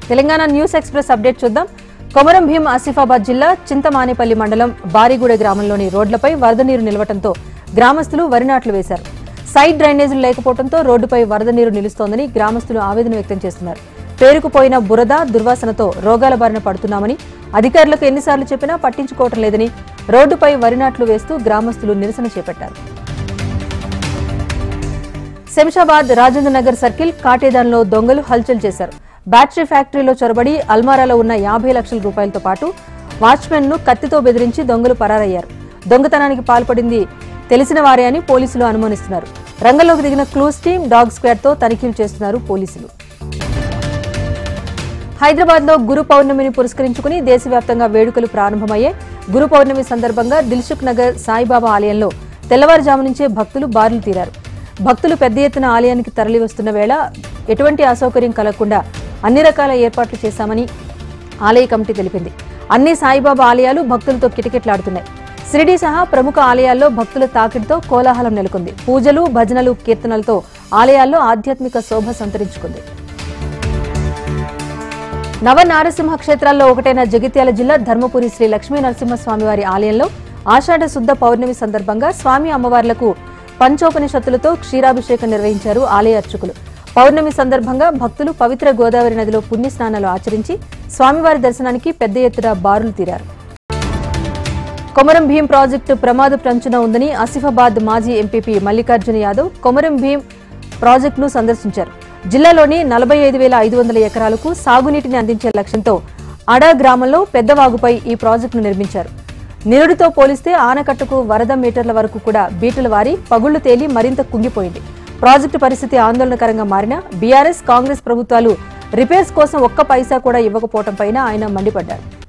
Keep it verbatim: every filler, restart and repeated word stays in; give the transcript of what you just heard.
Telangana news express update చూద్దాం. కొమరం భీం ఆసిఫాబాద్ జిల్లా చింతమానేపల్లి మండలం బారిగూడ గ్రామంలోని రోడ్లపై వరద నీరు నిలవడంతో గ్రామస్తులు వరి నాట్లు వేశారు. సైడ్ డ్రైనేజీలు లేకపోవడంతో రోడ్డుపై వరద నీరు నిలుస్తోందని గ్రామస్తులు ఆవేదన వ్యక్తం చేస్తున్నారు. పేరుకుపోయిన బురద దుర్వాసనతో రోగాల బారిన పడుతున్నామని, అధికారులకు ఎన్నిసార్లు చెప్పినా పట్టించుకోవటం లేదని రోడ్డుపై వరి నాట్లు వేస్తూ గ్రామస్తులు నిరసన చేపట్టారు. శంషాబాద్ రాజేంద్ర నగర్ సర్కిల్ కాటేదాన్లో దొంగలు హల్చల్ చేశారు. బ్యాటరీ ఫ్యాక్టరీలో చొరబడి అల్మారాలో ఉన్న యాభై లక్షల రూపాయలతో పాటు వాచ్మెన్ ను కత్తితో బెదిరించి దొంగలు పరారయ్యారు. దొంగతనానికి పాల్పడింది తెలిసిన వారే అని పోలీసులు అనుమానిస్తున్నారు. రంగంలోకి దిగిన క్లూస్ టీమ్, డాగ్ స్క్వాడ్ తో తనిఖీలు చేస్తున్నారు పోలీసులు. హైదరాబాద్ లో గురు పౌర్ణమిని పురస్కరించుకుని దేశవ్యాప్తంగా వేడుకలు ప్రారంభమయ్యాయి. గురు పౌర్ణమి సందర్భంగా దిల్సుఖ్ నగర్ సాయిబాబా ఆలయంలో తెల్లవారుజాము నుంచే భక్తులు బారులు తీరారు. భక్తులు పెద్ద ఎత్తున ఆలయానికి తరలివస్తున్న వేళ ఎటువంటి అసౌకర్యం కలగకుండా అన్ని రకాల ఏర్పాట్లు చేశామని ఆలయ కమిటీ తెలిపింది. అన్ని సాయిబాబా ఆలయాలు భక్తులతో కిటకిటలాడుతున్నాయి. షిరిడీ సహా ప్రముఖ ఆలయాల్లో భక్తుల తాకిడితో కోలాహలం నెలకొంది. పూజలు, భజనలు, కీర్తనలతో ఆలయాల్లో ఆధ్యాత్మిక శోభ సంతరించుకుంది. నవ నారసింహ క్షేత్రాల్లో ఒకటైన జగిత్యాల జిల్లా ధర్మపురి శ్రీ లక్ష్మీ నరసింహస్వామివారి ఆలయంలో ఆషాఢ శుద్ధ పౌర్ణమి సందర్భంగా స్వామి అమ్మవార్లకు పంచోపనిషత్తులతో క్షీరాభిషేకం నిర్వహించారు ఆలయ అర్చకులు. పౌర్ణమి సందర్భంగా భక్తులు పవిత్ర గోదావరి నదిలో పుణ్యస్నానాలు ఆచరించి స్వామివారి దర్శనానికి పెద్ద ఎత్తున బారులు తీరారు. కొమరం భీం ప్రాజెక్టు ప్రమాద పంచున ఉందని ఆసిఫాబాద్ మాజీ ఎంపీపీ మల్లికార్జున యాదవ్ కొమరం భీం ప్రాజెక్టును సందర్శించారు. జిల్లాలోని నలభై ఐదు వేల ఐదు వందల ఎకరాలకు సాగునీటిని అందించే లక్ష్యంతో అడా గ్రామంలో పెద్దవాగుపై ఈ ప్రాజెక్టును నిర్మించారు. నిరుడితో పోలిస్తే ఆనకట్టుకు వరద మీటర్ల వరకు కూడా బీటలు వారి పగుళ్లు తేలి మరింత కుంగిపోయింది. ప్రాజెక్టు పరిస్థితి ఆందోళనకరంగా మారినా బీఆర్ఎస్, కాంగ్రెస్ ప్రభుత్వాలు రిపేర్స్ కోసం ఒక్క పైసా కూడా ఇవ్వకపోవడంపై ఆయన మండిపడ్డారు.